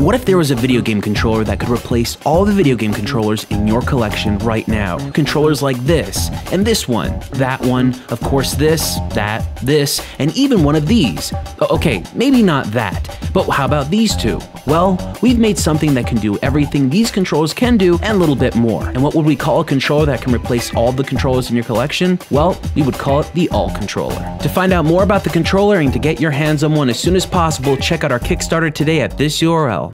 What if there was a video game controller that could replace all the video game controllers in your collection right now? Controllers like this, and this one, that one, of course this, that, this, and even one of these. Okay, maybe not that, but how about these two? Well, we've made something that can do everything these controllers can do and a little bit more. And what would we call a controller that can replace all the controllers in your collection? Well, we would call it the All Controller. To find out more about the controller and to get your hands on one as soon as possible, check out our Kickstarter today at this URL.